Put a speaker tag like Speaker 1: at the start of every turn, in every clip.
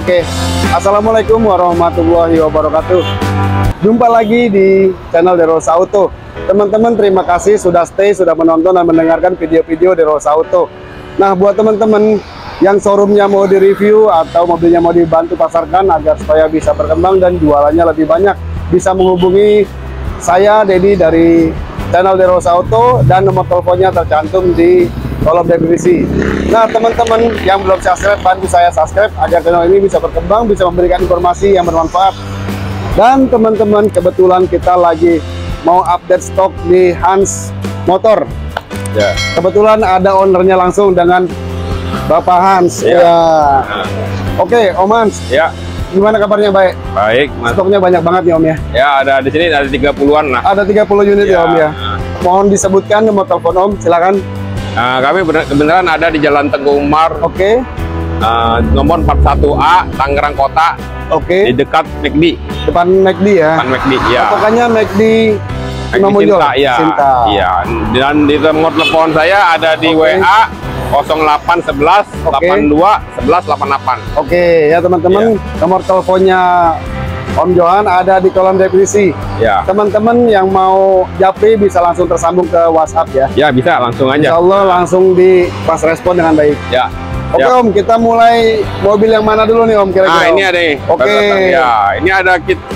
Speaker 1: Oke, Assalamualaikum warahmatullahi wabarakatuh. Jumpa lagi di channel Derosa Auto. Teman-teman, terima kasih sudah stay, sudah menonton dan mendengarkan video-video Derosa Auto. Nah, buat teman-teman yang showroomnya mau direview atau mobilnya mau dibantu pasarkan agar supaya bisa berkembang dan jualannya lebih banyak, bisa menghubungi saya, Dedi, dari channel Derosa Auto, dan nomor teleponnya tercantum di kolom deskripsi. Nah, teman-teman yang belum subscribe, bantu saya subscribe agar channel ini bisa berkembang, bisa memberikan informasi yang bermanfaat. Dan teman-teman, kebetulan kita lagi mau update stok di Hans Motor.
Speaker 2: Ya.
Speaker 1: Kebetulan ada ownernya langsung dengan Bapak Hans. Ya. Oke, Om Hans.
Speaker 2: Ya.
Speaker 1: Gimana kabarnya? Baik.
Speaker 2: Baik, Mas.
Speaker 1: Stoknya banyak banget nih, Om ya.
Speaker 2: Ya, ada di sini ada 30-an lah.
Speaker 1: Ada 30 unit ya, Om ya.
Speaker 2: Nah.
Speaker 1: Mohon disebutkan nomor telepon Om, silakan.
Speaker 2: Nah, kami kebenaran ada di Jalan Teguh Umar.
Speaker 1: Oke.
Speaker 2: Nomor 41A, Tangerang Kota.
Speaker 1: Oke.
Speaker 2: Di dekat McD.
Speaker 1: Depan McD ya.
Speaker 2: Depan McD, ya.
Speaker 1: Pokoknya McD Imam Bonjol.
Speaker 2: Cinta, ya.
Speaker 1: Cinta.
Speaker 2: Iya. Dan di nomor telepon saya ada di WA 0811 82 11 88.
Speaker 1: Oke, ya teman-teman, nomor teleponnya Om Johan ada di kolom deskripsi.
Speaker 2: Ya.
Speaker 1: Teman-teman yang mau japri bisa langsung tersambung ke WhatsApp ya.
Speaker 2: Ya, bisa langsung aja.
Speaker 1: Insya Allah langsung di pas respon dengan baik.
Speaker 2: Ya.
Speaker 1: Oke,
Speaker 2: ya.
Speaker 1: Om, kita mulai mobil yang mana dulu nih, Om, kira-kira?
Speaker 2: Nah, ini ada nih.
Speaker 1: Oke.
Speaker 2: Ya, ini ada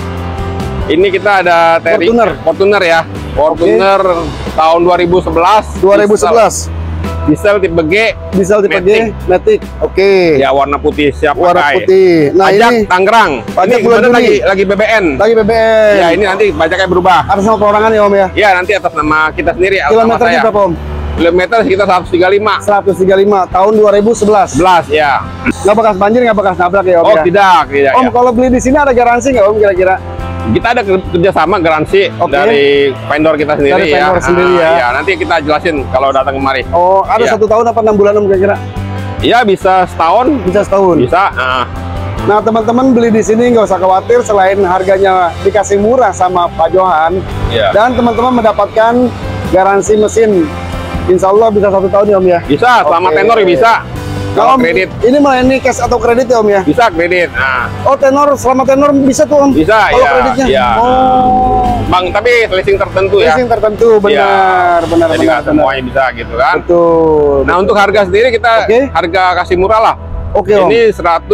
Speaker 2: ini kita ada Fortuner ya. Fortuner tahun 2011.
Speaker 1: 2011.
Speaker 2: Diesel tipe G.
Speaker 1: Diesel tipe G, Matic. Oke.
Speaker 2: Ya, warna putih, siap
Speaker 1: Warna
Speaker 2: pakai.
Speaker 1: putih. Nah,
Speaker 2: pajak
Speaker 1: ini
Speaker 2: Tangerang.
Speaker 1: pajak
Speaker 2: Ini
Speaker 1: bulan
Speaker 2: kebetulan
Speaker 1: Juni.
Speaker 2: lagi BBN.
Speaker 1: Lagi BBM.
Speaker 2: Ya, ini nanti pajaknya berubah.
Speaker 1: Atas nama perorangan ya, Om ya.
Speaker 2: Ya, nanti atas nama kita sendiri. atas nama
Speaker 1: Kilometernya
Speaker 2: saya.
Speaker 1: berapa, Om?
Speaker 2: Kilometer sekitar 135.
Speaker 1: 135 tahun 2011.
Speaker 2: 11 ya.
Speaker 1: Nggak bekas banjir, nggak bekas nabrak ya, Om?
Speaker 2: Oh,
Speaker 1: Ya?
Speaker 2: tidak
Speaker 1: Om,
Speaker 2: ya.
Speaker 1: kalau beli di sini ada garansi nggak, Om, kira-kira?
Speaker 2: Kita ada kerjasama garansi
Speaker 1: Oke.
Speaker 2: dari vendor kita sendiri.
Speaker 1: Dari vendor sendiri ya.
Speaker 2: Ya, nanti kita jelasin kalau datang kemari.
Speaker 1: Oh, ada
Speaker 2: Ya.
Speaker 1: 1 tahun apa 6 bulan, Om, kira-kira?
Speaker 2: Ya, bisa setahun.
Speaker 1: Bisa setahun.
Speaker 2: Bisa.
Speaker 1: Nah, teman-teman beli di sini nggak usah khawatir, selain harganya dikasih murah sama Pak Johan,
Speaker 2: Ya.
Speaker 1: dan teman-teman mendapatkan garansi mesin. Insya Allah bisa 1 tahun ya, Om ya?
Speaker 2: Bisa, selama
Speaker 1: Oke.
Speaker 2: tenor bisa.
Speaker 1: Nah,
Speaker 2: Kalau
Speaker 1: Om,
Speaker 2: kredit
Speaker 1: ini melayani cash atau kredit ya, Om ya?
Speaker 2: bisa kredit. Nah,
Speaker 1: Oh, tenor, selama tenor bisa tuh, Om?
Speaker 2: bisa
Speaker 1: Kalau
Speaker 2: ya.
Speaker 1: kreditnya?
Speaker 2: Ya.
Speaker 1: Oh,
Speaker 2: Bang, tapi leasing tertentu ya.
Speaker 1: leasing tertentu, benar,
Speaker 2: Ya.
Speaker 1: benar,
Speaker 2: Jadi
Speaker 1: benar,
Speaker 2: nggak semuanya bisa gitu kan.
Speaker 1: Betul.
Speaker 2: Nah, untuk harga sendiri kita
Speaker 1: Oke.
Speaker 2: harga kasih murah lah.
Speaker 1: Oke, Om.
Speaker 2: Ini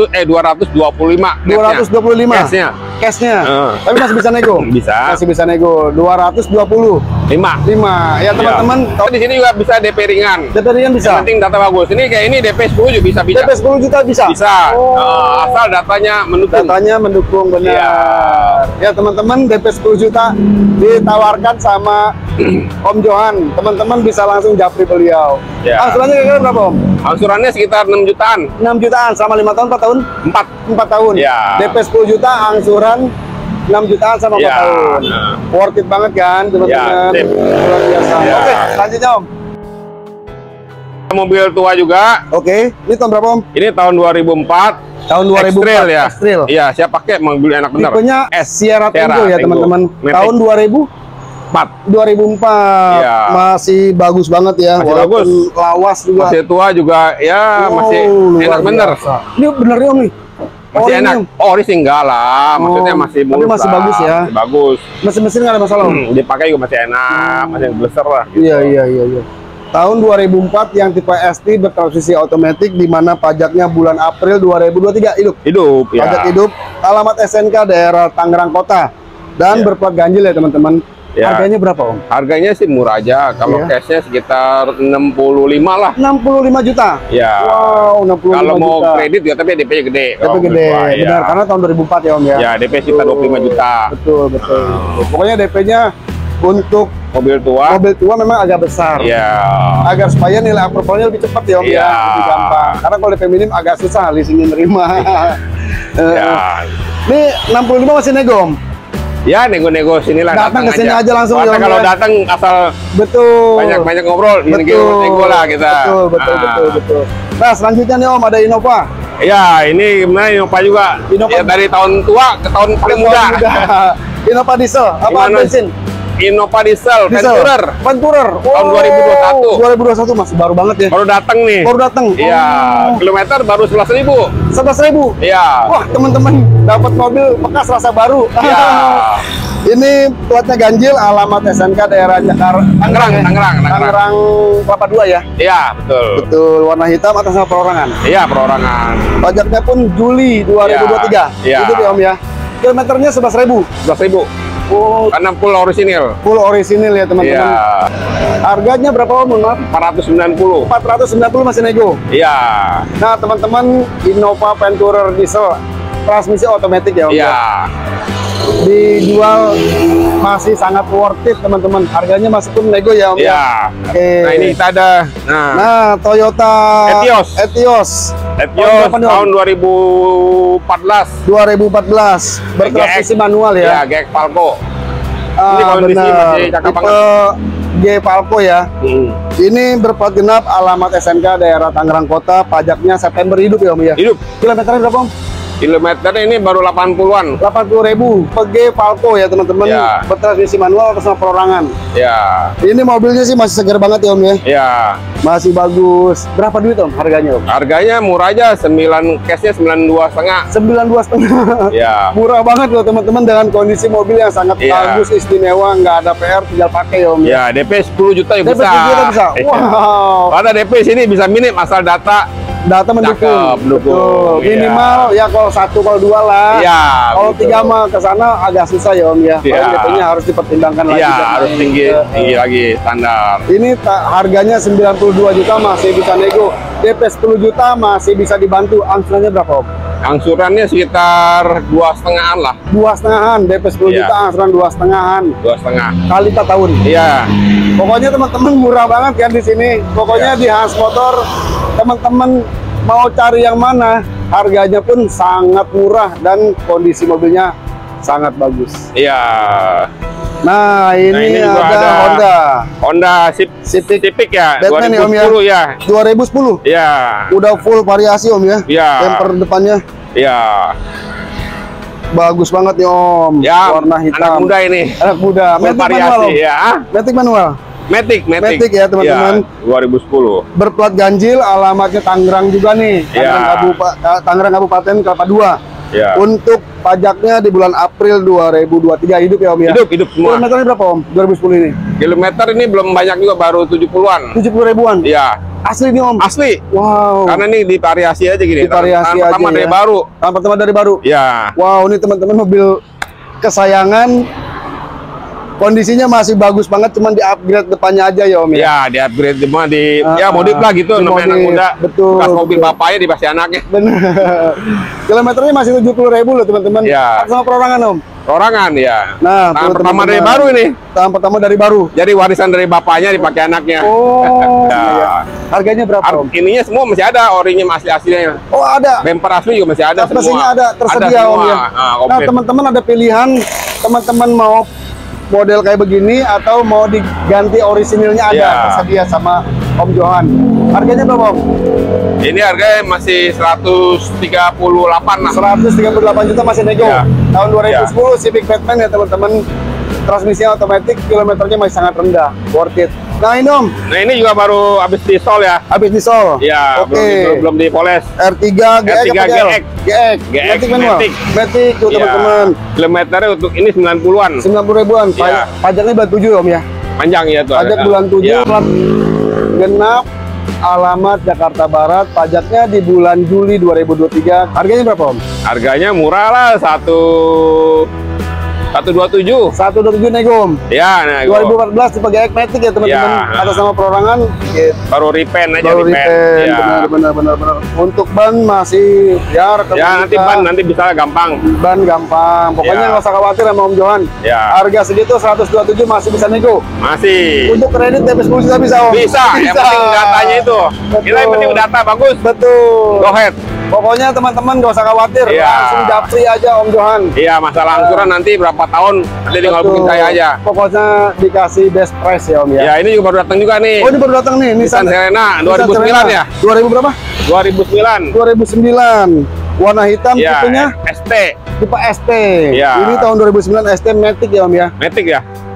Speaker 2: 225
Speaker 1: 225
Speaker 2: cashnya.
Speaker 1: cashnya.
Speaker 2: Heeh.
Speaker 1: Tapi masih bisa nego.
Speaker 2: Bisa.
Speaker 1: Masih bisa nego. 225
Speaker 2: 5.
Speaker 1: ya, teman-teman.
Speaker 2: Oh, di sini juga bisa DP ringan.
Speaker 1: DP ringan bisa.
Speaker 2: Yang penting data bagus. Ini kayak ini DP 10 juga bisa.
Speaker 1: DP 10 juta bisa.
Speaker 2: Bisa.
Speaker 1: Oh.
Speaker 2: Asal datanya mendukung.
Speaker 1: Datanya mendukung, benar. Ya, teman-teman, DP 10 juta ditawarkan sama Om Johan. Teman-teman bisa langsung japri beliau.
Speaker 2: Ya.
Speaker 1: Angsurannya kira-kira berapa, Om?
Speaker 2: Angsurannya sekitar 6 jutaan.
Speaker 1: 6 jutaan selama 5 tahun, 4 tahun?
Speaker 2: 4.
Speaker 1: 4 tahun.
Speaker 2: Ya.
Speaker 1: DP 10 juta, angsuran 6 jutaan sama 4
Speaker 2: Ya.
Speaker 1: tahun. Worth it banget kan, teman-teman?
Speaker 2: Ya, sip.
Speaker 1: Luar biasa.
Speaker 2: Ya.
Speaker 1: Oke, lanjutnya, Om.
Speaker 2: Mobil tua juga.
Speaker 1: Oke, ini tahun berapa, Om?
Speaker 2: Ini tahun 2004.
Speaker 1: Tahun 2004.
Speaker 2: X-Trail ya.
Speaker 1: X-Trail.
Speaker 2: Iya, siap pakai mobil enak benar.
Speaker 1: Tipenya Sierra Tango ya,
Speaker 2: Tango.
Speaker 1: teman-teman.
Speaker 2: Matic.
Speaker 1: Tahun 2004.
Speaker 2: Iya.
Speaker 1: Masih bagus banget ya.
Speaker 2: Masih
Speaker 1: walaupun
Speaker 2: bagus.
Speaker 1: lawas juga.
Speaker 2: Masih tua juga ya, masih
Speaker 1: luar
Speaker 2: enak bener.
Speaker 1: biasa. Ini bener ya, Om nih?
Speaker 2: Masih
Speaker 1: Ori
Speaker 2: enak.
Speaker 1: nih, Om?
Speaker 2: Ori sih enggak lah, maksudnya
Speaker 1: Oh,
Speaker 2: masih
Speaker 1: tapi
Speaker 2: mulus
Speaker 1: masih
Speaker 2: lah.
Speaker 1: bagus ya?
Speaker 2: Masih bagus.
Speaker 1: Mesin-mesin nggak ada masalah, Om?
Speaker 2: Dipakai juga masih enak, masih bleser lah. Gitu.
Speaker 1: Iya. Tahun 2004 yang tipe ST bertransmisi otomatis, di mana pajaknya bulan April 2023 hidup.
Speaker 2: Hidup ya.
Speaker 1: Pajak hidup, alamat SNK daerah Tangerang Kota, dan
Speaker 2: Ya.
Speaker 1: berplat ganjil ya, teman-teman.
Speaker 2: Ya.
Speaker 1: Harganya berapa, Om?
Speaker 2: Harganya sih murah aja. Kalau
Speaker 1: Iya.
Speaker 2: cashnya sekitar 65 lah.
Speaker 1: 65 juta.
Speaker 2: Ya.
Speaker 1: Wow, 65
Speaker 2: Kalau mau
Speaker 1: juta.
Speaker 2: kredit ya, tapi DP-nya gede.
Speaker 1: DP
Speaker 2: Kalau
Speaker 1: gede,
Speaker 2: menurut gua,
Speaker 1: benar,
Speaker 2: ya.
Speaker 1: karena tahun 2004 ya, Om ya.
Speaker 2: Ya, DP sekitar 25 juta.
Speaker 1: Betul. Pokoknya DP-nya untuk
Speaker 2: Mobil tua.
Speaker 1: mobil tua memang agak besar.
Speaker 2: Ya.
Speaker 1: Agar supaya nilai approvalnya lebih cepat ya, Om ya,
Speaker 2: Iya.
Speaker 1: lebih gampang. Karena kalau DP minim agak susah leasingnya nerima.
Speaker 2: Ya.
Speaker 1: Ini 65 masih nego, Om.
Speaker 2: Ya, nego-nego sinilah.
Speaker 1: Datang ke sini aja langsung,
Speaker 2: Soalnya
Speaker 1: ya, Om,
Speaker 2: kalau
Speaker 1: ya.
Speaker 2: datang asal
Speaker 1: Betul.
Speaker 2: banyak-banyak ngobrol, nego lah kita.
Speaker 1: Betul. Nah, selanjutnya nih, Om, ada Innova.
Speaker 2: Ya, ini gimana Innova juga.
Speaker 1: Innova.
Speaker 2: Ya, dari tahun tua ke tahun paling muda.
Speaker 1: Innova diesel apa
Speaker 2: Gimana?
Speaker 1: bensin?
Speaker 2: Innova diesel, Venturer. Tahun
Speaker 1: 2021 masih baru banget ya.
Speaker 2: Baru datang nih.
Speaker 1: Baru datang.
Speaker 2: Iya, kilometer baru 11.000.
Speaker 1: 11.000.
Speaker 2: Iya.
Speaker 1: Wah, teman-teman dapat mobil bekas rasa baru.
Speaker 2: Iya.
Speaker 1: Ini platnya ganjil, alamat SNK daerah Jakarta, Tangerang Kelapa 2 ya.
Speaker 2: Iya, betul.
Speaker 1: Betul, warna hitam atas nama perorangan.
Speaker 2: Iya, perorangan.
Speaker 1: Pajaknya pun Juli 2023.
Speaker 2: Iya.
Speaker 1: Itu ya Om ya. Kilometernya 11.000.
Speaker 2: 11.000.
Speaker 1: Oh,
Speaker 2: Karena full orisinil.
Speaker 1: full orisinil ya teman-teman.
Speaker 2: Iya.
Speaker 1: Harganya berapa Om? Maaf.
Speaker 2: 490.
Speaker 1: 490 masih nego.
Speaker 2: Iya.
Speaker 1: Nah teman-teman, Innova Venturer diesel transmisi otomatis ya Om.
Speaker 2: Iya.
Speaker 1: Dijual masih sangat worth it teman-teman. Harganya masih pun nego ya Om.
Speaker 2: Iya.
Speaker 1: Oke.
Speaker 2: Nah, ini kita ada
Speaker 1: Nah, Toyota
Speaker 2: Etios tahun 2014.
Speaker 1: 2014 bertransmisi manual ya.
Speaker 2: Iya, GX Falco. Ini kondisi masih cakep banget.
Speaker 1: G Falco ya. Ini berplat genap, alamat SNK daerah Tangerang Kota, pajaknya September hidup ya Om ya.
Speaker 2: Hidup.
Speaker 1: Kilometernya berapa Om?
Speaker 2: Kilometer ini baru 80-an.
Speaker 1: 80.000. PG Falco ya teman-teman.
Speaker 2: Ya.
Speaker 1: Bertransmisi manual atas nama perorangan.
Speaker 2: Ya.
Speaker 1: Ini mobilnya sih masih segar banget ya Om ya.
Speaker 2: Ya.
Speaker 1: Masih bagus. Berapa duit Om harganya Om?
Speaker 2: Harganya murah aja, cashnya 92,5.
Speaker 1: 92,5.
Speaker 2: Ya.
Speaker 1: Murah banget loh teman-teman dengan kondisi mobil yang sangat bagus, istimewa, nggak ada PR, tinggal pakai ya Om.
Speaker 2: Ya, DP 10 juta ya
Speaker 1: DP 10 juta bisa. Wow.
Speaker 2: Pada DP sini bisa minim asal data
Speaker 1: mendukung.
Speaker 2: Betul.
Speaker 1: Minimal ya kalau 1 kalau 2 lah.
Speaker 2: Iya.
Speaker 1: Kalau 3 mah ke sana agak susah ya Om ya.
Speaker 2: Iya.
Speaker 1: DP-nya harus dipertimbangkan lagi.
Speaker 2: Iya, harus tinggi lagi standar.
Speaker 1: Ini harganya 92 juta masih bisa nego. DP 10 juta masih bisa dibantu. Angsurannya berapa Om?
Speaker 2: Angsurannya sekitar 2,5-an lah.
Speaker 1: 2,5-an, DP 10
Speaker 2: Iya.
Speaker 1: juta, angsuran 2,5-an.
Speaker 2: 2,5.
Speaker 1: Kali 4 tahun.
Speaker 2: Iya.
Speaker 1: Pokoknya teman-teman murah banget kan di sini. Pokoknya di Hans Motor teman-teman mau cari yang mana, harganya pun sangat murah dan kondisi mobilnya sangat bagus.
Speaker 2: Iya.
Speaker 1: Nah, ini
Speaker 2: juga
Speaker 1: ada Honda
Speaker 2: Civic ya,
Speaker 1: Batman
Speaker 2: 2010 ya.
Speaker 1: 2010.
Speaker 2: Iya.
Speaker 1: Udah full variasi Om ya.
Speaker 2: Iya.
Speaker 1: Bumper depannya.
Speaker 2: Iya.
Speaker 1: Bagus banget nih Om.
Speaker 2: Ya,
Speaker 1: warna hitam.
Speaker 2: anak muda ini.
Speaker 1: Anak muda.
Speaker 2: Full
Speaker 1: Matic
Speaker 2: variasi
Speaker 1: manual Om.
Speaker 2: ya.
Speaker 1: Matic manual. Matic ya teman-teman.
Speaker 2: Ya, 2010.
Speaker 1: Berplat ganjil, alamatnya Tangerang juga nih. Tangerang Kabupaten Kelapa 2.
Speaker 2: Ya.
Speaker 1: Untuk pajaknya di bulan April 2023 hidup ya Om ya.
Speaker 2: Hidup semua.
Speaker 1: Kilometernya berapa Om? 2010 ini.
Speaker 2: Kilometer ini belum banyak juga, baru 70-an.
Speaker 1: 70 ribuan.
Speaker 2: Iya.
Speaker 1: Asli nih Om.
Speaker 2: Asli.
Speaker 1: Wow.
Speaker 2: Karena ini divariasi aja gini.
Speaker 1: Divariasi aja
Speaker 2: pertama dari
Speaker 1: ya.
Speaker 2: baru.
Speaker 1: Tahun pertama dari baru.
Speaker 2: Ya.
Speaker 1: Wow, ini teman-teman mobil kesayangan. Kondisinya masih bagus banget, cuman di upgrade depannya aja ya Om ya.
Speaker 2: Ya, di upgrade cuma ya modif lah gitu, namanya anak muda.
Speaker 1: Betul.
Speaker 2: Bekas mobil bapaknya dikasih anaknya.
Speaker 1: Bener. Kilometernya masih 70.000 loh teman-teman.
Speaker 2: Ya.
Speaker 1: Sama perorangan Om.
Speaker 2: Perorangan ya.
Speaker 1: Nah,
Speaker 2: tahun pertama dari baru ini.
Speaker 1: Tahun pertama dari baru.
Speaker 2: Jadi warisan dari bapaknya dipakai anaknya.
Speaker 1: Oh.
Speaker 2: Ya.
Speaker 1: Iya. Harganya berapa Om?
Speaker 2: Ininya semua masih ada, orinya masih aslinya.
Speaker 1: Oh ada.
Speaker 2: Bumper asli juga masih ada semua.
Speaker 1: Mesinnya ada tersedia
Speaker 2: ada
Speaker 1: Om ya. Nah
Speaker 2: komplit.
Speaker 1: teman-teman ada pilihan, teman-teman mau model kayak begini atau mau diganti orisinilnya ada tersedia sama Om Johan. Harganya berapa Om?
Speaker 2: Ini harganya masih 138 lah.
Speaker 1: 138 juta masih nego.
Speaker 2: Ya.
Speaker 1: Tahun 2010 Civic Batman ya teman-teman. Transmisinya otomatis, kilometernya masih sangat rendah, worth it. Nah ini Om.
Speaker 2: Nah ini juga baru habis di sol ya.
Speaker 1: Habis di sol.
Speaker 2: Ya,
Speaker 1: Oke.
Speaker 2: belum dipoles.
Speaker 1: R3 GX.
Speaker 2: GX
Speaker 1: manual. Matic tuh teman-teman.
Speaker 2: Kilometernya untuk ini 90-an.
Speaker 1: 90 ribuan.
Speaker 2: Ya.
Speaker 1: Pajaknya bulan 7 Om ya.
Speaker 2: Panjang ya tuh.
Speaker 1: Pajak bulan 7.
Speaker 2: Ya.
Speaker 1: Plat genap. Alamat Jakarta Barat. Pajaknya di bulan Juli 2023. Harganya berapa Om?
Speaker 2: Harganya murah lah, 127
Speaker 1: nego Om.
Speaker 2: Ya, nah
Speaker 1: 2014 tipe GX Matic ya teman-teman.
Speaker 2: Ya.
Speaker 1: Atas nama perorangan.
Speaker 2: baru repaint aja.
Speaker 1: Baru repaint.
Speaker 2: Ya.
Speaker 1: Benar. Untuk ban masih ya rekam.
Speaker 2: Ya nanti ban nanti bisa gampang.
Speaker 1: Ban gampang. Pokoknya
Speaker 2: Ya.
Speaker 1: nggak usah khawatir sama Om Johan.
Speaker 2: Ya.
Speaker 1: Harga segitu 127 masih bisa nego.
Speaker 2: Masih.
Speaker 1: Untuk kredit DP 10 juta bisa Om.
Speaker 2: Bisa. Yang penting datanya itu. Kita yang penting data bagus.
Speaker 1: Betul.
Speaker 2: Go ahead.
Speaker 1: Pokoknya teman-teman nggak usah khawatir,
Speaker 2: Iya.
Speaker 1: langsung japri aja Om Johan.
Speaker 2: Iya, masalah angsuran nanti berapa tahun nanti tinggal
Speaker 1: Betul.
Speaker 2: booking saya aja.
Speaker 1: Pokoknya dikasih best price ya Om ya.
Speaker 2: Ya, ini juga baru datang juga nih.
Speaker 1: Oh ini baru datang nih,
Speaker 2: Nissan Serena 2009 ya?
Speaker 1: 2000 berapa?
Speaker 2: 2009.
Speaker 1: 2009. Warna hitam
Speaker 2: Ya,
Speaker 1: tipenya
Speaker 2: ST.
Speaker 1: tipe ST.
Speaker 2: Ya.
Speaker 1: Ini tahun 2009 ST Matic ya Om ya.
Speaker 2: Matic ya?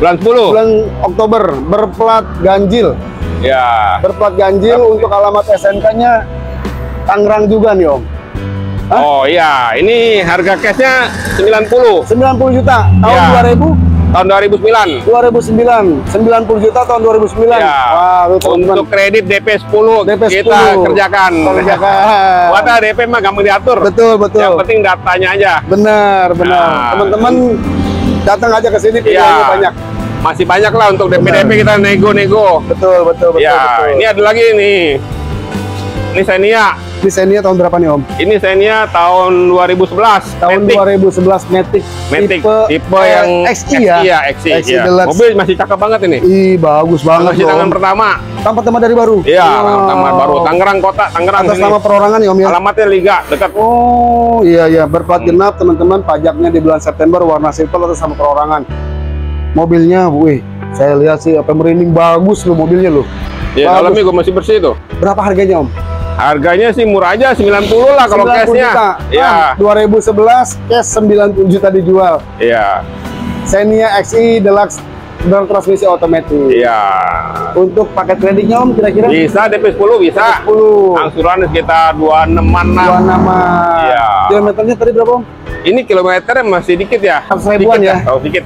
Speaker 2: Bulan 10.
Speaker 1: Bulan Oktober, berplat ganjil.
Speaker 2: Ya.
Speaker 1: Berplat ganjil. Untuk alamat SNK-nya Tangerang juga nih Om. Hah?
Speaker 2: Oh iya, ini harga cashnya 90.
Speaker 1: 90 juta tahun
Speaker 2: Ya.
Speaker 1: 2000.
Speaker 2: Tahun 2009.
Speaker 1: 2009, 90 juta tahun 2009.
Speaker 2: Ya.
Speaker 1: Wah, lu teman-teman.
Speaker 2: Untuk kredit DP 10
Speaker 1: DP 10.
Speaker 2: kita kerjakan.
Speaker 1: Kerjakan.
Speaker 2: Buat DP mah gampang diatur.
Speaker 1: Betul, betul.
Speaker 2: Yang penting datanya aja.
Speaker 1: Benar, benar.
Speaker 2: Nah.
Speaker 1: Teman-teman datang aja ke sini, pilihannya
Speaker 2: Ya.
Speaker 1: banyak.
Speaker 2: Masih banyak lah untuk DP-DP kita nego-nego.
Speaker 1: Betul, betul, betul.
Speaker 2: Ya,
Speaker 1: betul.
Speaker 2: ini ada lagi nih. Ini Xenia.
Speaker 1: Ini Xenia tahun berapa nih Om?
Speaker 2: Ini Xenia tahun 2011.
Speaker 1: Tahun
Speaker 2: Matic.
Speaker 1: 2011 Matic.
Speaker 2: Matic. Tipe yang
Speaker 1: XI ya?
Speaker 2: Iya, XI.
Speaker 1: XI
Speaker 2: Iya.
Speaker 1: Deluxe.
Speaker 2: Mobil masih cakep banget ini.
Speaker 1: Ih, bagus banget
Speaker 2: Masih tangan
Speaker 1: Om.
Speaker 2: pertama.
Speaker 1: Tangan pertama dari baru?
Speaker 2: Iya,
Speaker 1: Wow.
Speaker 2: tangan baru. Tangerang Kota, Tangerang
Speaker 1: Atas
Speaker 2: sini.
Speaker 1: nama perorangan ya Om ya?
Speaker 2: Alamatnya Liga, dekat.
Speaker 1: Oh, iya, iya. Berplat genap teman-teman. Pajaknya di bulan September, warna silver atas nama perorangan. Mobilnya, wih. Saya lihat sih, apa merinding bagus loh mobilnya loh.
Speaker 2: Ya,
Speaker 1: Bagus.
Speaker 2: dalamnya gue masih bersih tuh.
Speaker 1: Berapa harganya Om?
Speaker 2: Harganya sih murah aja 90 lah kalau
Speaker 1: 90
Speaker 2: cashnya.
Speaker 1: juta.
Speaker 2: Iya.
Speaker 1: 2011 cash 90 juta dijual.
Speaker 2: Iya.
Speaker 1: Xenia XI Deluxe bertransmisi otomatis.
Speaker 2: Iya.
Speaker 1: Untuk paket kreditnya Om kira-kira?
Speaker 2: Bisa DP 10 bisa.
Speaker 1: 10.
Speaker 2: Angsuran sekitar 26-an lah.
Speaker 1: Dua nama.
Speaker 2: Iya.
Speaker 1: Kilometernya tadi berapa Om?
Speaker 2: Ini kilometernya masih dikit ya.
Speaker 1: 100 ribuan
Speaker 2: Dikit
Speaker 1: ya?
Speaker 2: Oh, dikit.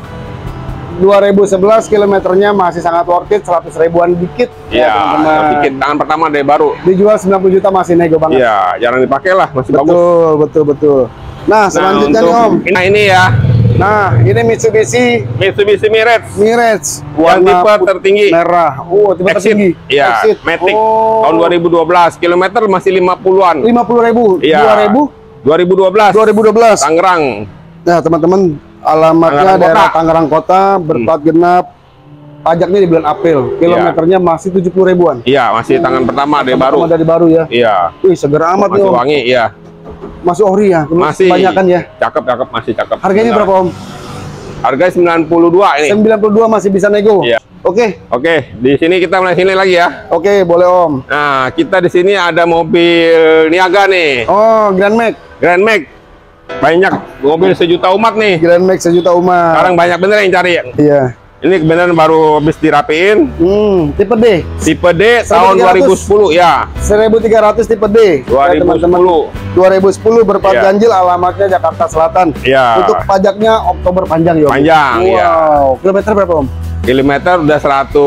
Speaker 1: 2011 kilometernya masih sangat worth it, 100 ribuan dikit.
Speaker 2: Iya,
Speaker 1: teman-teman.
Speaker 2: dikit. Tangan pertama dari baru.
Speaker 1: Dijual 90 juta masih nego banget.
Speaker 2: Iya, jarang dipakai lah, masih bagus.
Speaker 1: Betul, betul, betul. Nah, selanjutnya nih Om.
Speaker 2: Nah, ini ya.
Speaker 1: Nah, ini Mitsubishi
Speaker 2: Mitsubishi Mirage.
Speaker 1: Mirage
Speaker 2: Yang tipe tertinggi.
Speaker 1: merah. Oh, tipe
Speaker 2: Exit.
Speaker 1: tertinggi.
Speaker 2: Iya,
Speaker 1: Exit.
Speaker 2: Matic.
Speaker 1: Oh.
Speaker 2: Tahun 2012. Kilometer masih 50-an.
Speaker 1: 50.000.
Speaker 2: Iya.
Speaker 1: 2000?
Speaker 2: 2012.
Speaker 1: 2012.
Speaker 2: Tangerang.
Speaker 1: Nah, teman-teman, alamatnya
Speaker 2: Tangerang
Speaker 1: daerah
Speaker 2: Kota.
Speaker 1: Tangerang Kota, berplat genap. Pajaknya di bulan April. Kilometernya masih 70 ribuan.
Speaker 2: Iya, masih tangan pertama dari baru.
Speaker 1: Sama dari baru ya.
Speaker 2: Iya.
Speaker 1: Wih, seger amat nih
Speaker 2: Masih
Speaker 1: Om.
Speaker 2: wangi, iya.
Speaker 1: Masih ori ya?
Speaker 2: Masih.
Speaker 1: Kebanyakan ya?
Speaker 2: Cakep, masih cakep.
Speaker 1: Harganya
Speaker 2: Benar.
Speaker 1: berapa Om?
Speaker 2: Harganya 92 ini.
Speaker 1: 92 masih bisa nego?
Speaker 2: Iya.
Speaker 1: Oke,
Speaker 2: Oke, di sini kita mulai sini lagi ya.
Speaker 1: oke, boleh Om.
Speaker 2: Nah, kita di sini ada mobil niaga nih.
Speaker 1: Oh, Grand Max.
Speaker 2: Grand Max. Banyak mobil sejuta umat nih.
Speaker 1: Grand Max sejuta umat.
Speaker 2: Sekarang banyak bener yang cari.
Speaker 1: Iya.
Speaker 2: Ini kebenaran baru habis dirapiin.
Speaker 1: Tipe D.
Speaker 2: Tipe D tahun 2010 ya.
Speaker 1: 1300 tipe D. Ya,
Speaker 2: 2010.
Speaker 1: 2010 berplat
Speaker 2: Iya.
Speaker 1: ganjil, alamatnya Jakarta Selatan.
Speaker 2: Iya.
Speaker 1: Untuk pajaknya Oktober panjang ya Om?
Speaker 2: Panjang, iya.
Speaker 1: Wow. Kilometer berapa Om?
Speaker 2: Kilometer udah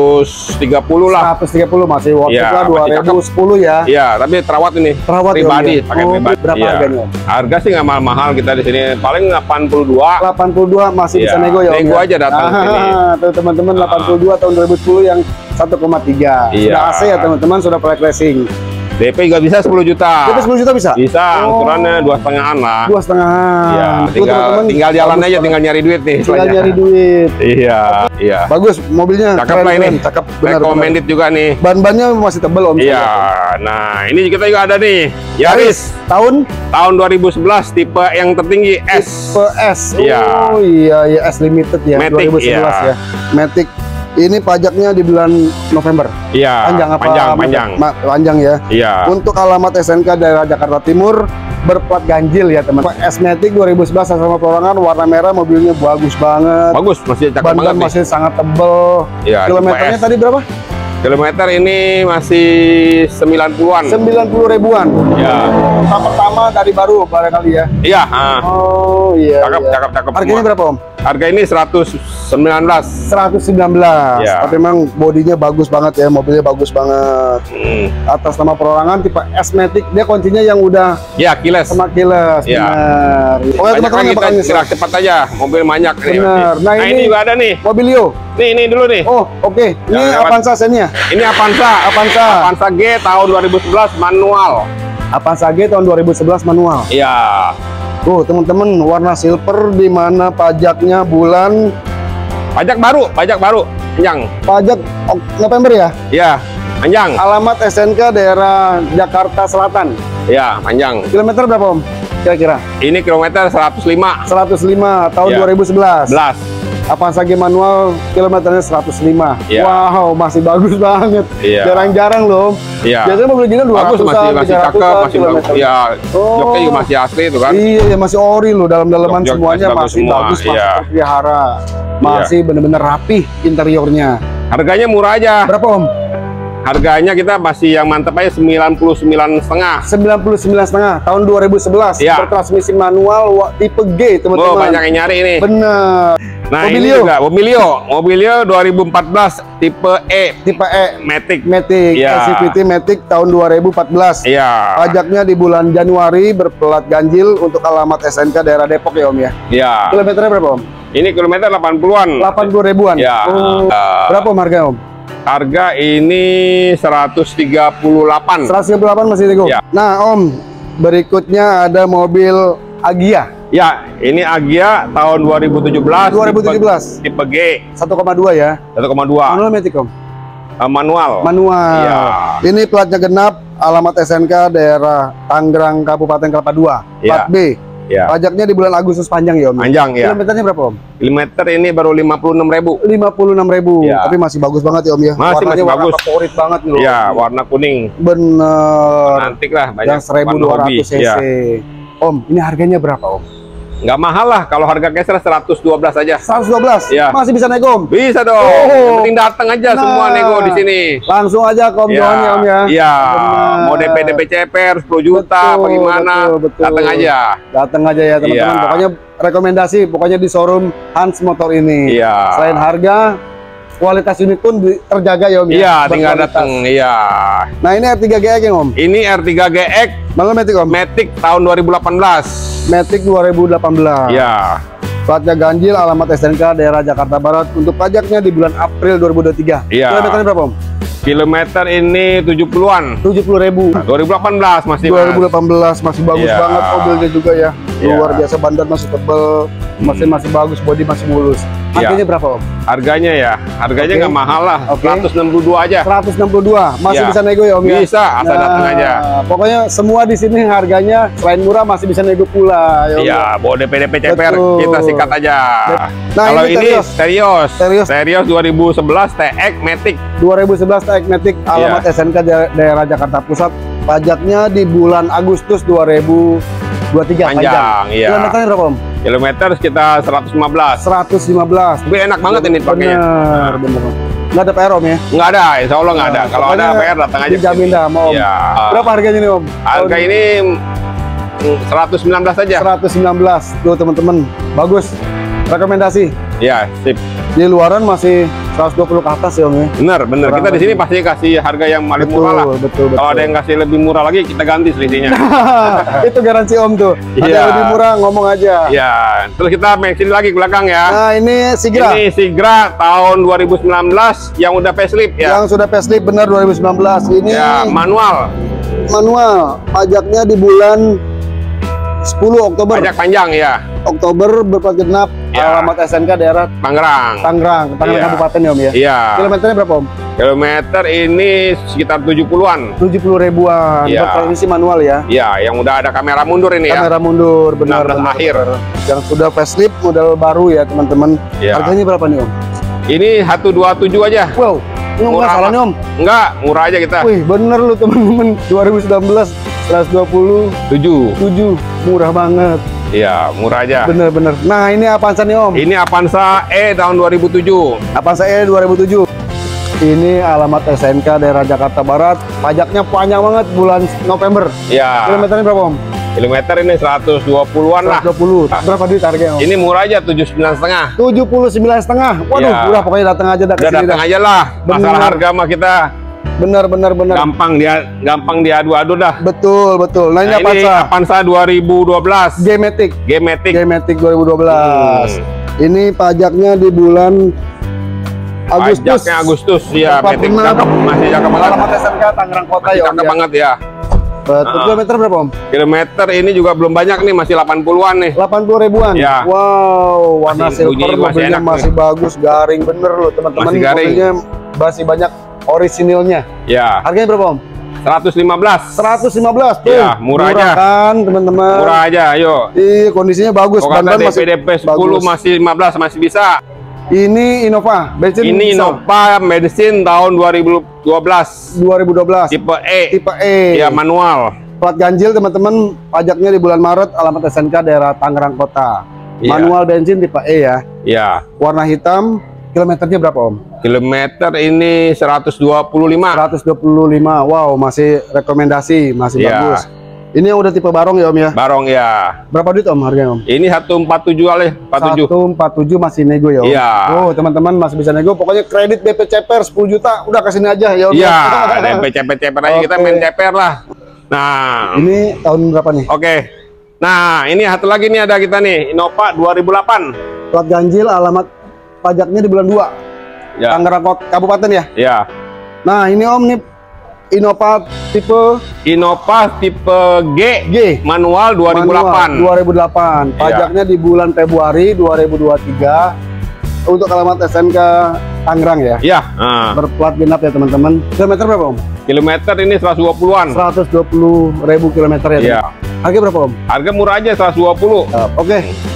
Speaker 2: 130 lah.
Speaker 1: 130 masih worth it
Speaker 2: Iya,
Speaker 1: lah,
Speaker 2: masih
Speaker 1: 2010 ya.
Speaker 2: Iya, tapi terawat ini.
Speaker 1: Terawat ya, Om,
Speaker 2: pribadi,
Speaker 1: ya?
Speaker 2: pakai
Speaker 1: Oh,
Speaker 2: pribadi.
Speaker 1: berapa
Speaker 2: Iya.
Speaker 1: harganya, Om?
Speaker 2: Harga sih nggak mahal-mahal kita di sini. Paling 82.
Speaker 1: 82 masih bisa
Speaker 2: Iya,
Speaker 1: nego ya Om?
Speaker 2: nego
Speaker 1: ya?
Speaker 2: aja datang ke sini.
Speaker 1: Tuh teman-teman, 82 tahun 2010 yang 1,3.
Speaker 2: Iya.
Speaker 1: Sudah AC ya teman-teman, sudah flight racing.
Speaker 2: DP juga bisa 10 juta.
Speaker 1: Kita 10 juta bisa?
Speaker 2: Bisa,
Speaker 1: Oh.
Speaker 2: angsurannya 2,5-an lah.
Speaker 1: 2,5.
Speaker 2: Iya,
Speaker 1: Tuh,
Speaker 2: tinggal
Speaker 1: teman-teman,
Speaker 2: tinggal jalan
Speaker 1: bagus
Speaker 2: aja,
Speaker 1: banget.
Speaker 2: tinggal nyari duit nih.
Speaker 1: Tinggal
Speaker 2: istilahnya.
Speaker 1: nyari duit.
Speaker 2: Iya, iya.
Speaker 1: Bagus mobilnya.
Speaker 2: Cakep lah ini.
Speaker 1: Cakep, benar.
Speaker 2: Recommended juga nih.
Speaker 1: Ban-bannya masih tebal Om.
Speaker 2: Iya. Nah, ini kita juga ada nih. Yaris
Speaker 1: Tahun
Speaker 2: tahun 2011 tipe yang tertinggi S.
Speaker 1: tipe S.
Speaker 2: Iya.
Speaker 1: Oh iya, ya S Limited ya.
Speaker 2: Matic,
Speaker 1: 2011
Speaker 2: iya.
Speaker 1: ya. Matic. Ini pajaknya di bulan November.
Speaker 2: Iya.
Speaker 1: Panjang apa?
Speaker 2: Panjang.
Speaker 1: Panjang ya.
Speaker 2: Iya.
Speaker 1: Untuk alamat SNK daerah Jakarta Timur, berplat ganjil ya teman. S-Matic 2011 sama perorangan, warna merah, mobilnya bagus banget.
Speaker 2: Bagus, masih cakep
Speaker 1: Ban-ban
Speaker 2: banget nih.
Speaker 1: masih sangat tebel.
Speaker 2: Iya,
Speaker 1: Kilometernya
Speaker 2: tipe S.
Speaker 1: tadi berapa?
Speaker 2: Kilometer ini masih 90-an.
Speaker 1: 90 ribuan.
Speaker 2: Iya.
Speaker 1: Tahap pertama dari baru barangkali ya.
Speaker 2: Iya,
Speaker 1: Oh iya.
Speaker 2: Cakep,
Speaker 1: iya.
Speaker 2: cakep
Speaker 1: Harganya
Speaker 2: semua.
Speaker 1: berapa Om?
Speaker 2: Harga ini 119.
Speaker 1: 119.
Speaker 2: Iya.
Speaker 1: Tapi memang bodinya bagus banget ya, mobilnya bagus banget. Atas nama perorangan tipe S-Matic, dia kuncinya yang udah
Speaker 2: Ya, kiles.
Speaker 1: sama kiles.
Speaker 2: Iya.
Speaker 1: Benar. Pokoknya
Speaker 2: Banyak
Speaker 1: teman-teman
Speaker 2: lagi,
Speaker 1: yang bakal
Speaker 2: kita
Speaker 1: nyesel.
Speaker 2: gerak cepat aja, mobil banyak nih.
Speaker 1: Bener. Nah,
Speaker 2: Nah,
Speaker 1: ini-
Speaker 2: ini juga ada nih.
Speaker 1: Mobilio.
Speaker 2: Nih dulu nih.
Speaker 1: Oh, oke. Ini
Speaker 2: Jangan lewat.
Speaker 1: Avanza Xenia.
Speaker 2: Ini Avanza.
Speaker 1: Avanza.
Speaker 2: Avanza G tahun 2011 manual.
Speaker 1: Avanza G tahun 2011 manual.
Speaker 2: Iya.
Speaker 1: Tuh, teman-teman, warna silver di mana pajaknya bulan
Speaker 2: Pajak baru, panjang.
Speaker 1: pajak November ya.
Speaker 2: Iya, panjang.
Speaker 1: Alamat SNK daerah Jakarta Selatan.
Speaker 2: Iya, panjang.
Speaker 1: Kilometer berapa Om? Kira-kira?
Speaker 2: Ini kilometer 105
Speaker 1: 105 tahun
Speaker 2: Ya.
Speaker 1: 2011.
Speaker 2: 11.
Speaker 1: Avanza G manual, kilometernya 105.
Speaker 2: Iya.
Speaker 1: Wow, masih bagus banget.
Speaker 2: Iya.
Speaker 1: Jarang-jarang loh.
Speaker 2: Iya.
Speaker 1: Biasanya mobil gini 200-an,
Speaker 2: Bagus, masih cakep, masih bagus. Ya, joknya juga masih asli itu kan.
Speaker 1: Iya, ya masih ori loh, dalam-dalaman
Speaker 2: Jok
Speaker 1: semuanya masih
Speaker 2: semua.
Speaker 1: bagus, masih
Speaker 2: Iya.
Speaker 1: terpelihara. Masih bener-bener rapih interiornya.
Speaker 2: Harganya murah aja.
Speaker 1: Berapa Om?
Speaker 2: Harganya kita masih yang mantep aja 99,5.
Speaker 1: 99,5 tahun 2011.
Speaker 2: Iya.
Speaker 1: Bertransmisi manual tipe G,
Speaker 2: Oh,
Speaker 1: teman-teman.
Speaker 2: banyak yang nyari ini.
Speaker 1: Bener.
Speaker 2: Nah,
Speaker 1: Mobilio.
Speaker 2: ini juga Mobilio 2014 tipe E.
Speaker 1: Tipe E.
Speaker 2: Matic.
Speaker 1: Matic,
Speaker 2: Iya.
Speaker 1: SCVT Matic tahun 2014.
Speaker 2: Iya.
Speaker 1: Pajaknya di bulan Januari, berplat ganjil untuk alamat SNK daerah Depok ya Om ya.
Speaker 2: Iya.
Speaker 1: Kilometernya berapa Om?
Speaker 2: Ini kilometer 80-an.
Speaker 1: 80 ribuan.
Speaker 2: Ya.
Speaker 1: Berapa Om harga Om?
Speaker 2: Harga ini 138.
Speaker 1: 138 masih nego.
Speaker 2: Ya.
Speaker 1: Nah Om, berikutnya ada mobil Agya
Speaker 2: Ya, ini Agya tahun 2017.
Speaker 1: 2017.
Speaker 2: Tipe G
Speaker 1: 1,2 ya.
Speaker 2: 1,2.
Speaker 1: Manual Matic Om?
Speaker 2: Manual.
Speaker 1: Manual.
Speaker 2: Iya.
Speaker 1: Ini platnya genap, alamat SNK daerah Tangerang Kabupaten Kelapa II. Plat
Speaker 2: Iya.
Speaker 1: B.
Speaker 2: Ya.
Speaker 1: Pajaknya di bulan Agustus panjang ya Om?
Speaker 2: Panjang ya.
Speaker 1: Kilometernya berapa Om?
Speaker 2: Kilometer ini baru 56.000.
Speaker 1: 56.000.
Speaker 2: Iya.
Speaker 1: Tapi masih bagus banget ya Om ya.
Speaker 2: Masih
Speaker 1: Warnanya warna
Speaker 2: bagus.
Speaker 1: favorit banget loh.
Speaker 2: Iya, warna kuning.
Speaker 1: Bener.
Speaker 2: Antik lah, banyak.
Speaker 1: Yang 1.200 cc.
Speaker 2: Ya.
Speaker 1: Om, ini harganya berapa Om?
Speaker 2: Nggak mahal lah, kalau harga cash 112 aja.
Speaker 1: 112.
Speaker 2: Iya.
Speaker 1: Masih bisa nego Om?
Speaker 2: Bisa dong.
Speaker 1: Oh.
Speaker 2: Yang penting datang aja semua
Speaker 1: Nah.
Speaker 2: nego di sini.
Speaker 1: Langsung aja ke Om Johan ya Om ya.
Speaker 2: Iya.
Speaker 1: Benar.
Speaker 2: Mau DP CPR 10 juta apa gimana?
Speaker 1: betul.
Speaker 2: Datang aja.
Speaker 1: Datang aja ya teman-teman.
Speaker 2: Iya.
Speaker 1: Pokoknya rekomendasi pokoknya di showroom Hans Motor ini.
Speaker 2: Iya.
Speaker 1: Selain harga, kualitas unit pun terjaga ya Om ya.
Speaker 2: Iya, tinggal
Speaker 1: Berkualitas.
Speaker 2: datang. Iya.
Speaker 1: Nah, ini R3 GX ya Om.
Speaker 2: Ini R3 GX
Speaker 1: Manual Matic Om.
Speaker 2: Matic tahun 2018.
Speaker 1: Matic 2018.
Speaker 2: Iya.
Speaker 1: Platnya ganjil, alamat SNK daerah Jakarta Barat. Untuk pajaknya di bulan April 2023.
Speaker 2: Iya.
Speaker 1: Kilometernya berapa Om?
Speaker 2: Kilometer ini 70-an.
Speaker 1: 70.000.
Speaker 2: 2018 masih, Mas.
Speaker 1: 2018 masih bagus
Speaker 2: Iya.
Speaker 1: banget mobilnya juga ya.
Speaker 2: Iya.
Speaker 1: Luar biasa, bandar masih tebel, mesin masih bagus, bodi masih mulus. Harganya berapa Om?
Speaker 2: Harganya ya, harganya
Speaker 1: Oke.
Speaker 2: nggak mahal lah,
Speaker 1: Oke.
Speaker 2: 162 aja.
Speaker 1: 162. Masih
Speaker 2: Iya.
Speaker 1: bisa nego ya Om ya?
Speaker 2: Bisa, asal datang aja.
Speaker 1: Pokoknya semua di sini harganya selain murah masih bisa nego pula ya Om.
Speaker 2: Iya, bawa DP CPR
Speaker 1: Betul.
Speaker 2: kita sikat aja.
Speaker 1: Nah,
Speaker 2: Kalau
Speaker 1: ini
Speaker 2: ini
Speaker 1: Terios.
Speaker 2: Terios 2011 TX Matic.
Speaker 1: 2011 TX Matic, alamat
Speaker 2: Iya.
Speaker 1: SNK daerah Jakarta Pusat. Pajaknya di bulan Agustus 2023.
Speaker 2: Panjang, iya.
Speaker 1: Kilometernya berapa Om?
Speaker 2: Kilometer sekitar 115.
Speaker 1: 115.
Speaker 2: Tapi enak banget ini pakainya.
Speaker 1: Bener, bener. Nggak ada PR Om ya?
Speaker 2: Nggak ada, insya Allah nggak ada. Kalau ada
Speaker 1: Pokoknya
Speaker 2: PR datang aja.
Speaker 1: dijamin dah sama Om.
Speaker 2: Iya.
Speaker 1: Berapa harganya nih Om?
Speaker 2: Harga ini 119 aja.
Speaker 1: 119. Tuh teman-teman, bagus. Rekomendasi.
Speaker 2: Iya, sip.
Speaker 1: Di luaran masih 120 ke atas ya Om ya?
Speaker 2: Bener.
Speaker 1: Kurang
Speaker 2: Kita di sini
Speaker 1: lebih.
Speaker 2: pasti kasih harga yang paling murah lah.
Speaker 1: Betul.
Speaker 2: Kalau ada yang kasih lebih murah lagi, kita ganti selisihnya.
Speaker 1: Itu garansi Om tuh. Ada
Speaker 2: Iya.
Speaker 1: yang lebih murah ngomong aja.
Speaker 2: Iya. Terus kita mention lagi ke belakang ya.
Speaker 1: Nah, ini Sigra.
Speaker 2: Ini Sigra tahun 2019 yang udah facelift ya.
Speaker 1: Yang sudah facelift benar 2019. Ini
Speaker 2: Ya, manual.
Speaker 1: manual. Pajaknya di bulan 10 Oktober.
Speaker 2: Pajak panjang ya.
Speaker 1: Oktober berplat genap.
Speaker 2: Ya.
Speaker 1: Alamat SNK daerah
Speaker 2: Tangerang.
Speaker 1: Tangerang
Speaker 2: Iya.
Speaker 1: Kabupaten ya Om ya.
Speaker 2: Iya.
Speaker 1: Kilometernya berapa Om?
Speaker 2: Kilometer ini sekitar 70-an.
Speaker 1: 70 ribuan.
Speaker 2: Iya.
Speaker 1: Bertransmisi manual ya.
Speaker 2: Iya, yang udah ada kamera mundur ini ya.
Speaker 1: Kamera mundur, benar.
Speaker 2: 16 akhir.
Speaker 1: Yang sudah facelift model baru ya teman-teman.
Speaker 2: Iya.
Speaker 1: Harganya berapa nih Om?
Speaker 2: Ini 127 aja.
Speaker 1: Wow, ini nggak
Speaker 2: Murah,
Speaker 1: salah nih
Speaker 2: Mas.
Speaker 1: Om.
Speaker 2: Enggak, murah aja kita.
Speaker 1: Wih, bener lu teman-teman. 2019 127,
Speaker 2: 7.
Speaker 1: murah banget.
Speaker 2: Iya, murah aja.
Speaker 1: Bener-bener. Nah, ini Avanza nih Om.
Speaker 2: Ini Avanza E tahun 2007.
Speaker 1: Avanza E 2007. Ini alamat SNK daerah Jakarta Barat. Pajaknya panjang banget bulan November.
Speaker 2: Iya.
Speaker 1: Kilometernya berapa Om?
Speaker 2: Kilometer ini 120-an lah.
Speaker 1: 120. Berapa duit harganya Om?
Speaker 2: Ini murah aja 79,5.
Speaker 1: 79,5. Waduh,
Speaker 2: Iya.
Speaker 1: murah, pokoknya datang aja dah ke
Speaker 2: Udah
Speaker 1: sini
Speaker 2: datang
Speaker 1: dah.
Speaker 2: aja lah. Masalah
Speaker 1: Bener.
Speaker 2: harga mah kita
Speaker 1: Bener.
Speaker 2: gampang diadu-adu dah.
Speaker 1: Betul. Nah, ini
Speaker 2: Nah, ini
Speaker 1: Avanza
Speaker 2: Avanza 2012.
Speaker 1: G-Matic.
Speaker 2: G-Matic.
Speaker 1: G-Matic 2012. Ini pajaknya di bulan Agustus.
Speaker 2: Pajaknya Agustus ya.
Speaker 1: Berapa
Speaker 2: Matic
Speaker 1: benar?
Speaker 2: cakep, masih cakep banget.
Speaker 1: Alamat SNK Tangerang Kota
Speaker 2: Masih
Speaker 1: ya Om
Speaker 2: cakep
Speaker 1: ya.
Speaker 2: banget ya.
Speaker 1: Betul. Kilometer berapa Om?
Speaker 2: Kilometer ini juga belum banyak nih, masih 80-an nih.
Speaker 1: 80 ribuan.
Speaker 2: Ya.
Speaker 1: Wow, warna
Speaker 2: Masih bunyi,
Speaker 1: silver,
Speaker 2: masih
Speaker 1: mobilnya
Speaker 2: enak
Speaker 1: masih bagus, garing bener loh teman-teman.
Speaker 2: Masih garing.
Speaker 1: Mobilnya masih banyak orisinilnya.
Speaker 2: Ya,
Speaker 1: Harganya berapa Om?
Speaker 2: 115.
Speaker 1: 115 tuh.
Speaker 2: Ya, murah aja.
Speaker 1: Kan teman-teman.
Speaker 2: Murah aja, ayo.
Speaker 1: Kondisinya bagus.
Speaker 2: Kok kata
Speaker 1: Ban-ban
Speaker 2: DP 10
Speaker 1: bagus.
Speaker 2: masih 15 masih bisa.
Speaker 1: Ini Innova, bensin
Speaker 2: Ini
Speaker 1: diesel.
Speaker 2: Innova bensin tahun 2012.
Speaker 1: 2012.
Speaker 2: Tipe E.
Speaker 1: Tipe E.
Speaker 2: Ya, manual.
Speaker 1: Plat ganjil teman-teman, pajaknya di bulan Maret, alamat SNK daerah Tangerang Kota.
Speaker 2: Iya.
Speaker 1: Manual bensin tipe E ya.
Speaker 2: Ya.
Speaker 1: Warna hitam, kilometernya berapa Om?
Speaker 2: Kilometer ini 125.
Speaker 1: 125. Wow, masih rekomendasi, masih
Speaker 2: Iya.
Speaker 1: bagus. Ini yang udah tipe barong ya Om ya?
Speaker 2: Barong ya.
Speaker 1: Berapa duit Om harganya Om?
Speaker 2: Ini 147 kali, 47.
Speaker 1: 147 masih nego ya Om?
Speaker 2: Iya.
Speaker 1: Oh teman-teman masih bisa nego, pokoknya kredit DP CPR 10 juta, udah kesini aja ya Om?
Speaker 2: Iya, DP ceper aja, kita
Speaker 1: Oke.
Speaker 2: main ceper lah. Nah,
Speaker 1: Ini tahun berapa nih?
Speaker 2: oke. Nah, ini satu lagi nih ada kita nih, Innova 2008.
Speaker 1: Plat ganjil, alamat pajaknya di bulan 2.
Speaker 2: Ya.
Speaker 1: Tangerang Kota, Kabupaten ya?
Speaker 2: Ya.
Speaker 1: Nah ini Om nih Innova tipe
Speaker 2: Innova tipe G,
Speaker 1: G.
Speaker 2: manual 2008.
Speaker 1: Manual, 2008. Pajaknya di bulan Februari 2023 untuk alamat SNK Tangerang ya.
Speaker 2: Ya, nah,
Speaker 1: Berplat genap ya teman-teman. Kilometer berapa Om?
Speaker 2: kilometer ini 120-an.
Speaker 1: 120.000 kilometer ya.
Speaker 2: Iya.
Speaker 1: teman. Harga berapa Om?
Speaker 2: Harga murah aja 120.
Speaker 1: Oke.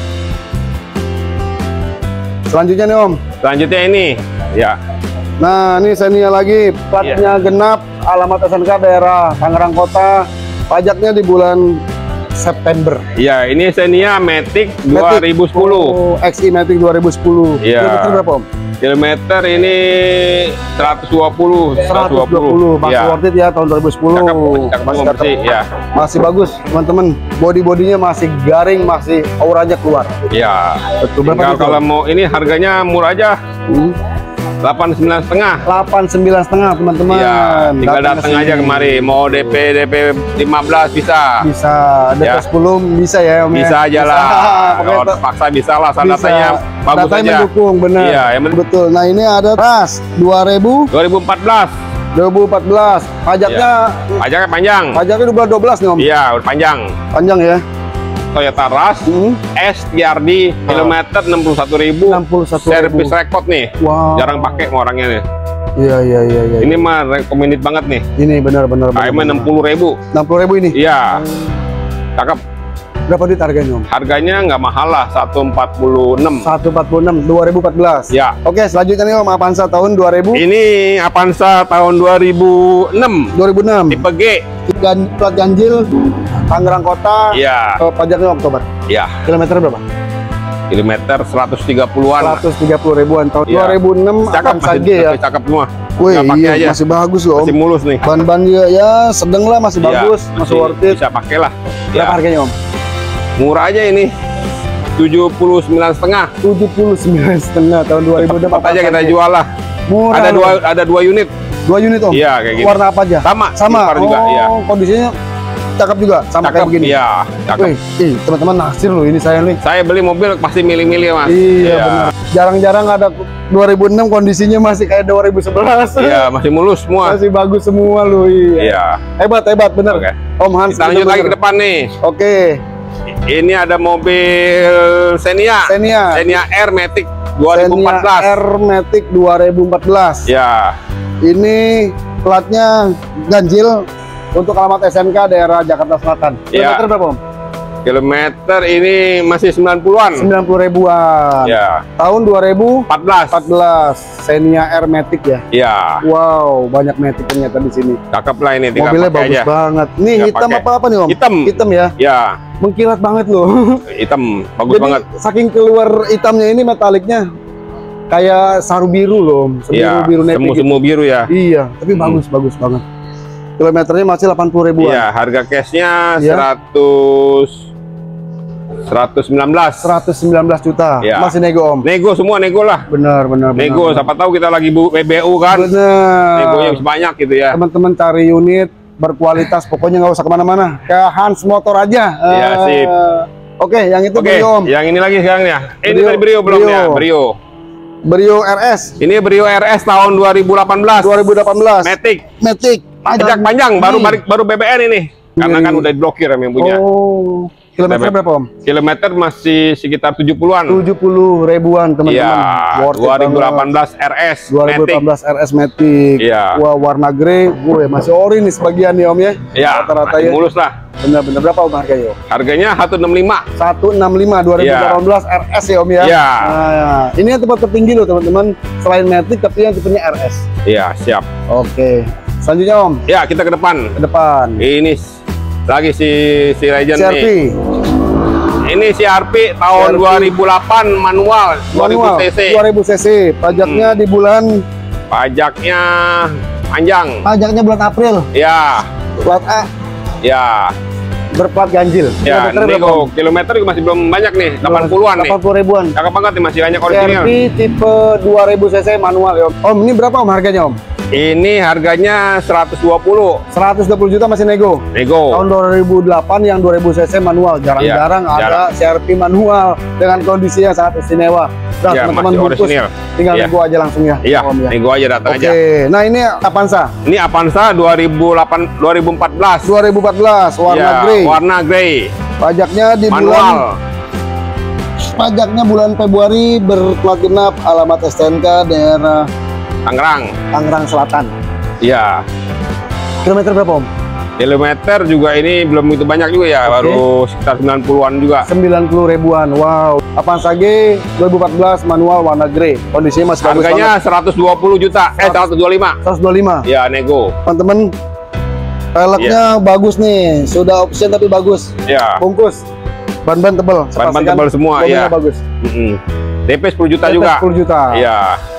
Speaker 1: Selanjutnya nih Om.
Speaker 2: Selanjutnya ini, ya.
Speaker 1: Nah ini Xenia lagi, platnya genap, alamat SNK daerah Tangerang Kota, pajaknya di bulan September.
Speaker 2: Ya, ini Xenia Matic 2010.
Speaker 1: Oh, XI Matic 2010.
Speaker 2: Iya.
Speaker 1: Kilometer berapa Om?
Speaker 2: Kilometer ini 120.
Speaker 1: 120. Masih
Speaker 2: Ya.
Speaker 1: worth it ya tahun 2010.
Speaker 2: Cakep, cakep
Speaker 1: Masih
Speaker 2: banget sih, ya.
Speaker 1: Masih bagus teman-teman. Body-bodinya masih garing, masih auranya keluar.
Speaker 2: Ya.
Speaker 1: Betul. Berapa
Speaker 2: Tinggal
Speaker 1: gitu?
Speaker 2: kalau mau ini harganya murah aja. 89,5.
Speaker 1: 89,5 teman-teman.
Speaker 2: Iya, tinggal
Speaker 1: Datang
Speaker 2: datang
Speaker 1: ke
Speaker 2: aja
Speaker 1: sini.
Speaker 2: kemari. Mau DP 15 bisa.
Speaker 1: Bisa, DP
Speaker 2: Ya.
Speaker 1: 10 bisa ya Om ya?
Speaker 2: Bisa aja lah.
Speaker 1: Pokoknya
Speaker 2: Kalau terpaksa bisa lah.
Speaker 1: bisa.
Speaker 2: Datanya bagus
Speaker 1: Datanya
Speaker 2: aja.
Speaker 1: mendukung, benar.
Speaker 2: Iya, yang penting-
Speaker 1: betul. Nah ini ada ras
Speaker 2: 2014.
Speaker 1: 2014. Pajaknya
Speaker 2: Pajaknya panjang.
Speaker 1: pajaknya 12 nih Om.
Speaker 2: Iya, udah panjang.
Speaker 1: Panjang ya.
Speaker 2: Toyota Rush S TRD kilometer 61.000.
Speaker 1: 61.000.
Speaker 2: Servis record nih.
Speaker 1: Wow.
Speaker 2: Jarang pakai orangnya nih.
Speaker 1: Iya.
Speaker 2: Ini mah recommended banget nih.
Speaker 1: Ini benar-benar.
Speaker 2: KM 60.000.
Speaker 1: 60.000 ini.
Speaker 2: Iya. Cakep.
Speaker 1: Berapa duit harganya Om?
Speaker 2: Harganya nggak mahal lah, 146.
Speaker 1: 146 2014.
Speaker 2: Ya.
Speaker 1: Oke, selanjutnya nih Om Avanza tahun 2000.
Speaker 2: Ini Avanza tahun 2006.
Speaker 1: 2006.
Speaker 2: Tipe G.
Speaker 1: Plat ganjil Tangerang Kota.
Speaker 2: Iya.
Speaker 1: Pajaknya Oktober.
Speaker 2: Ya.
Speaker 1: Kilometer berapa?
Speaker 2: Kilometer 130-an.
Speaker 1: 130 ribuan tahun
Speaker 2: Iya.
Speaker 1: 2006
Speaker 2: Cakep,
Speaker 1: Avanza
Speaker 2: masih
Speaker 1: G ya.
Speaker 2: cakep semua.
Speaker 1: Wih,
Speaker 2: Nggak pakai
Speaker 1: iya,
Speaker 2: aja.
Speaker 1: masih bagus loh Om.
Speaker 2: Masih mulus nih.
Speaker 1: Ban-ban ya sedang lah, masih
Speaker 2: Iya,
Speaker 1: bagus, masih worth it.
Speaker 2: Bisa pakai lah.
Speaker 1: Berapa
Speaker 2: Ya.
Speaker 1: harganya Om?
Speaker 2: Murah aja ini. 79,5.
Speaker 1: 79,5 tahun 2006.
Speaker 2: Cepat aja kita jual lah.
Speaker 1: Murah.
Speaker 2: Ada dua unit.
Speaker 1: 2 unit Om.
Speaker 2: Iya, kayak gitu.
Speaker 1: Warna apa aja?
Speaker 2: Sama.
Speaker 1: Sama.
Speaker 2: Silver juga, iya.
Speaker 1: Kondisinya cakep juga, sama kayak
Speaker 2: Cakep.
Speaker 1: begini.
Speaker 2: Iya, cakep.
Speaker 1: Wih, teman-teman naksir loh ini saya nih.
Speaker 2: Saya beli mobil pasti milih-milih, Mas.
Speaker 1: Iya, benar. Jarang-jarang ada 2006 kondisinya masih kayak 2011.
Speaker 2: Iya, masih mulus semua.
Speaker 1: Masih bagus semua loh. Iya.
Speaker 2: Iya.
Speaker 1: Hebat bener.
Speaker 2: Oke.
Speaker 1: Om Hans.
Speaker 2: Kita lanjut lagi ke
Speaker 1: bener-bener.
Speaker 2: depan nih.
Speaker 1: Oke.
Speaker 2: Ini ada mobil Xenia.
Speaker 1: Xenia.
Speaker 2: Xenia R Matic
Speaker 1: Xenia
Speaker 2: 2014.
Speaker 1: R Matic 2014.
Speaker 2: Ya.
Speaker 1: Ini platnya ganjil untuk alamat SNK daerah Jakarta Selatan.
Speaker 2: Iya.
Speaker 1: Kilometer berapa Om?
Speaker 2: Kilometer ini masih 90-an.
Speaker 1: 90 ribuan.
Speaker 2: Ya.
Speaker 1: Tahun
Speaker 2: 14.
Speaker 1: 2014. Xenia R Matic ya.
Speaker 2: Ya.
Speaker 1: Wow, banyak Matic ternyata di sini.
Speaker 2: Cakep lah ini, tinggal
Speaker 1: Mobilnya
Speaker 2: pakai
Speaker 1: bagus
Speaker 2: aja.
Speaker 1: banget. Nih
Speaker 2: Tinggal
Speaker 1: hitam
Speaker 2: pakai.
Speaker 1: apa ya Om?
Speaker 2: Hitam.
Speaker 1: Hitam ya.
Speaker 2: Ya,
Speaker 1: Mengkilat banget loh.
Speaker 2: hitam. Bagus
Speaker 1: Jadi
Speaker 2: banget.
Speaker 1: saking keluar hitamnya ini metaliknya kayak saru biru loh Om.
Speaker 2: Iya,
Speaker 1: Biru navy gitu.
Speaker 2: semu biru ya.
Speaker 1: Iya, tapi bagus banget. Kilometernya masih 80 ribuan.
Speaker 2: Iya, harga cashnya
Speaker 1: Iya.
Speaker 2: 119.
Speaker 1: 119 juta.
Speaker 2: Iya.
Speaker 1: Masih nego Om.
Speaker 2: Nego semua, nego lah.
Speaker 1: Benar.
Speaker 2: Nego, siapa tahu kita lagi BBU kan.
Speaker 1: Benar.
Speaker 2: Negonya banyak gitu ya.
Speaker 1: Teman-teman cari unit berkualitas, pokoknya nggak usah kemana-mana. Ke Hans Motor aja.
Speaker 2: Iya, sip.
Speaker 1: Oke, yang itu
Speaker 2: Oke,
Speaker 1: Brio Om.
Speaker 2: yang ini lagi sekarang ya. Ini
Speaker 1: Brio,
Speaker 2: tadi Brio belum
Speaker 1: Brio.
Speaker 2: ya? Brio.
Speaker 1: Brio RS
Speaker 2: Ini Brio RS tahun 2018.
Speaker 1: 2018.
Speaker 2: Matic. Pajak panjang, baru BBN ini. Karena kan udah diblokir yang punya.
Speaker 1: Oh, Kilometer berapa Om?
Speaker 2: Kilometer masih sekitar 70-an.
Speaker 1: 70 ribuan teman-teman.
Speaker 2: Iya. 2018 RS.
Speaker 1: 2018 RS Matic.
Speaker 2: Iya.
Speaker 1: Wah, warna grey. Gue masih ori nih sebagian nih Om ya.
Speaker 2: Iya.
Speaker 1: Rata-rata ya.
Speaker 2: Mulus lah.
Speaker 1: Bener-bener berapa Om harganya Om?
Speaker 2: Harganya 165.
Speaker 1: 165 2018 RS ya Om ya.
Speaker 2: Iya.
Speaker 1: Nah, ini yang tempat tertinggi loh teman-teman. Selain Matic tapi yang tipenya RS.
Speaker 2: Iya, siap.
Speaker 1: Oke. Selanjutnya Om.
Speaker 2: Ya, kita ke depan.
Speaker 1: Ke depan.
Speaker 2: Ini lagi si Legend
Speaker 1: CRV.
Speaker 2: nih. Ini CRV tahun 2008 manual 2000 cc.
Speaker 1: 2000 cc. Pajaknya di bulan.
Speaker 2: Pajaknya panjang.
Speaker 1: Pajaknya bulan April.
Speaker 2: Ya.
Speaker 1: Plat A.
Speaker 2: Ya.
Speaker 1: Berplat ganjil.
Speaker 2: Ya, nego. Kilometer juga masih belum banyak nih, 80-an nih.
Speaker 1: 80 ribuan.
Speaker 2: Cakep banget nih, masih banyak original.
Speaker 1: CRV tipe 2000 cc manual ya Om. Om, ini berapa Om harganya Om?
Speaker 2: Ini harganya 120.
Speaker 1: 120 juta masih nego.
Speaker 2: Nego.
Speaker 1: Tahun 2008 yang 2000 cc manual. Jarang-jarang ada CRV manual dengan kondisi yang sangat istimewa. Nah,
Speaker 2: Ya,
Speaker 1: teman-teman
Speaker 2: masih
Speaker 1: bungkus,
Speaker 2: orisinil.
Speaker 1: tinggal
Speaker 2: Iya.
Speaker 1: nego aja langsung ya.
Speaker 2: Iya,
Speaker 1: Om, ya.
Speaker 2: nego aja, datang aja.
Speaker 1: Oke, nah ini Avanza.
Speaker 2: Ini Avanza 2014.
Speaker 1: 2014 warna
Speaker 2: Ya,
Speaker 1: grey.
Speaker 2: warna grey.
Speaker 1: Pajaknya di
Speaker 2: Manual.
Speaker 1: Pajaknya bulan Februari, berplat genap, alamat STNK daerah
Speaker 2: Tangerang.
Speaker 1: Tangerang Selatan.
Speaker 2: Iya.
Speaker 1: Kilometer berapa Om?
Speaker 2: Kilometer juga ini belum begitu banyak juga ya, baru sekitar 90-an juga.
Speaker 1: 90 ribuan. Wow. Avanza G 2014 manual warna grey. Kondisinya masih bagus
Speaker 2: Harganya
Speaker 1: banget.
Speaker 2: 120 juta, 125.
Speaker 1: 125.
Speaker 2: Ya, nego.
Speaker 1: Teman-teman, velgnya bagus nih. Sudah option tapi bagus.
Speaker 2: Ya.
Speaker 1: Bungkus. Ban-ban tebal.
Speaker 2: Ban-ban tebal semua,
Speaker 1: mobilnya
Speaker 2: ya.
Speaker 1: bagus.
Speaker 2: DP 10 juta
Speaker 1: DP
Speaker 2: juga.
Speaker 1: 10 juta.
Speaker 2: Iya.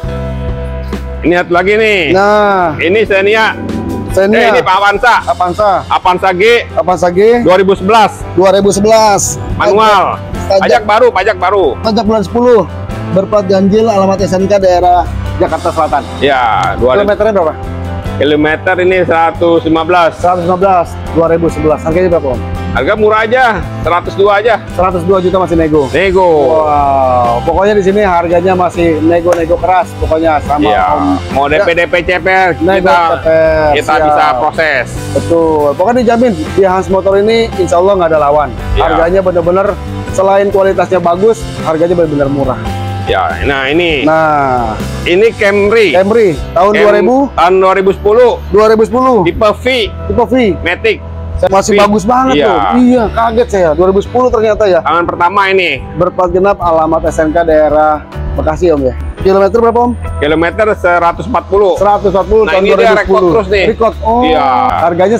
Speaker 2: Ini satu lagi nih.
Speaker 1: Nah,
Speaker 2: Ini Xenia.
Speaker 1: Xenia.
Speaker 2: Ini Pak Avanza.
Speaker 1: Avanza.
Speaker 2: Avanza G
Speaker 1: Avanza G
Speaker 2: 2011
Speaker 1: 2011.
Speaker 2: manual. Pajak baru, pajak baru.
Speaker 1: Pajak bulan 10. Berplat ganjil, alamat SNK daerah Jakarta Selatan.
Speaker 2: Ya,
Speaker 1: Kilometernya berapa?
Speaker 2: kilometer ini 115.
Speaker 1: 115 2011. Harganya berapa Om?
Speaker 2: Harga murah aja, 102 aja.
Speaker 1: 102 juta masih nego.
Speaker 2: Nego.
Speaker 1: Wow, pokoknya di sini harganya masih nego-nego keras pokoknya sama
Speaker 2: Iya.
Speaker 1: Om.
Speaker 2: Mau DP CPR
Speaker 1: Nego CPR,
Speaker 2: kita
Speaker 1: siap.
Speaker 2: bisa proses.
Speaker 1: Betul. Pokoknya dijamin di Hans Motor ini insya Allah nggak ada lawan.
Speaker 2: Iya.
Speaker 1: Harganya bener-bener selain kualitasnya bagus, harganya bener-bener murah.
Speaker 2: Ya, nah ini.
Speaker 1: Nah,
Speaker 2: Ini Camry.
Speaker 1: Camry tahun 2000,
Speaker 2: Tahun 2010.
Speaker 1: 2010
Speaker 2: Tipe V,
Speaker 1: tipe V.
Speaker 2: Matic.
Speaker 1: Masih
Speaker 2: V.
Speaker 1: bagus banget
Speaker 2: Iya.
Speaker 1: tuh. Iya, kaget saya. 2010 ternyata ya.
Speaker 2: Tangan pertama ini.
Speaker 1: Berplat genap, alamat SNK daerah Bekasi Om ya. Kilometer berapa Om?
Speaker 2: Kilometer 140.
Speaker 1: 140
Speaker 2: Nah,
Speaker 1: tahun
Speaker 2: ini dia
Speaker 1: 2010.
Speaker 2: record terus nih.
Speaker 1: Record. Oh,
Speaker 2: Iya.
Speaker 1: harganya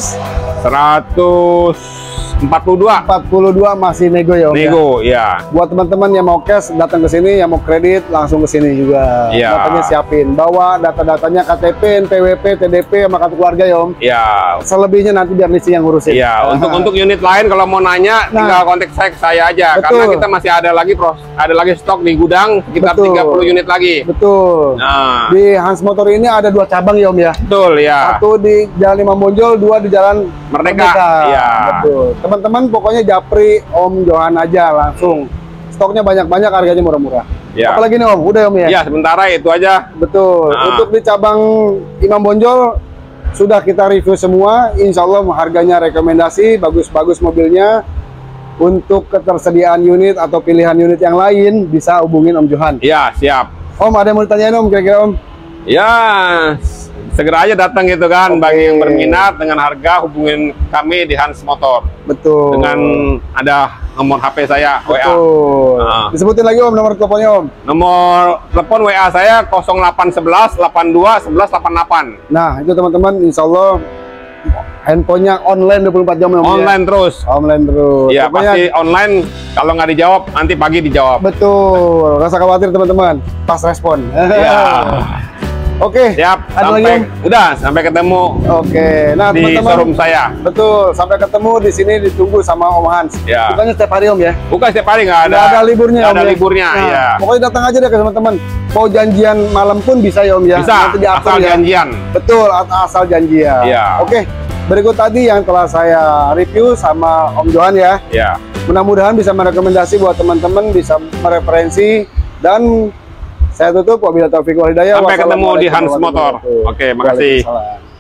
Speaker 1: 142
Speaker 2: 142.
Speaker 1: masih nego ya Om ya.
Speaker 2: Nego, ya.
Speaker 1: Buat teman-teman yang mau cash datang ke sini, yang mau kredit langsung ke sini juga.
Speaker 2: Iya.
Speaker 1: Datanya siapin. Bawa data-datanya KTP, NPWP, TDP sama kartu keluarga ya Om.
Speaker 2: Ya.
Speaker 1: Selebihnya nanti biar Nisi yang ngurusin.
Speaker 2: Ya, untuk unit lain kalau mau nanya tinggal kontak saya aja.
Speaker 1: Betul.
Speaker 2: Karena kita masih ada lagi stok di gudang sekitar
Speaker 1: Betul.
Speaker 2: 30 unit lagi.
Speaker 1: Betul.
Speaker 2: Nah,
Speaker 1: Di Hans Motor ini ada 2 cabang ya Om ya.
Speaker 2: betul ya.
Speaker 1: Satu di Jalan Imam Bonjol, 2 di Jalan
Speaker 2: Merdeka. Iya.
Speaker 1: Betul. Teman-teman pokoknya japri Om Johan aja langsung. Stoknya banyak-banyak, harganya murah-murah.
Speaker 2: Ya.
Speaker 1: Apalagi nih Om, udah Om ya?
Speaker 2: Ya, sementara itu aja.
Speaker 1: Betul.
Speaker 2: Nah.
Speaker 1: Untuk di cabang Imam Bonjol sudah kita review semua. Insya Allah harganya rekomendasi, bagus-bagus mobilnya. Untuk ketersediaan unit atau pilihan unit yang lain bisa hubungin Om Johan.
Speaker 2: Ya, siap.
Speaker 1: Om, ada yang mau ditanyain Om kira-kira Om?
Speaker 2: Ya, segera aja datang gitu kan.
Speaker 1: Oke.
Speaker 2: Bagi yang berminat dengan harga hubungin kami di Hans Motor.
Speaker 1: Betul.
Speaker 2: Dengan ada nomor HP saya, WA.
Speaker 1: Betul.
Speaker 2: Nah.
Speaker 1: Disebutin lagi Om nomor teleponnya Om.
Speaker 2: Nomor telepon WA saya 0811 82 11 88.
Speaker 1: Nah, itu teman-teman, insya Allah handphonenya online 24 jam ya, Om,
Speaker 2: Online
Speaker 1: ya?
Speaker 2: terus.
Speaker 1: Online terus.
Speaker 2: Ya,
Speaker 1: Pokoknya
Speaker 2: pasti online. Kalau nggak dijawab, nanti pagi dijawab.
Speaker 1: betul. Rasa khawatir teman-teman. Pas respon.
Speaker 2: Ya.
Speaker 1: Oke.
Speaker 2: Siap.
Speaker 1: Ada lagi,
Speaker 2: Sampai
Speaker 1: Om?
Speaker 2: udah sampai ketemu
Speaker 1: Oke. Nah,
Speaker 2: di
Speaker 1: teman-teman.
Speaker 2: showroom saya.
Speaker 1: Betul. Sampai ketemu di sini, ditunggu sama Om Hans.
Speaker 2: Ya.
Speaker 1: Bukannya setiap hari Om ya?
Speaker 2: Bukan setiap hari, nggak ada.
Speaker 1: Nggak ada liburnya
Speaker 2: nggak
Speaker 1: Om
Speaker 2: ada
Speaker 1: ya?
Speaker 2: liburnya.
Speaker 1: Nah,
Speaker 2: Ya.
Speaker 1: Pokoknya datang aja deh ke teman-teman. Mau janjian malam pun bisa ya Om ya?
Speaker 2: Bisa.
Speaker 1: Nanti diatur
Speaker 2: Asal
Speaker 1: ya.
Speaker 2: janjian.
Speaker 1: Betul, asal janjian.
Speaker 2: Iya.
Speaker 1: Oke, berikut tadi yang telah saya review sama Om Johan ya.
Speaker 2: Ya.
Speaker 1: Mudah-mudahan bisa merekomendasi buat teman-teman, bisa mereferensi, dan saya tutup. Wabillahi taufiq wal hidayah.
Speaker 2: Sampai ketemu di Hans
Speaker 1: Wassalamualaikum
Speaker 2: Motor.
Speaker 1: warahmatullahi wabarakatuh.
Speaker 2: Oke, makasih.
Speaker 1: Waalaikumsalam.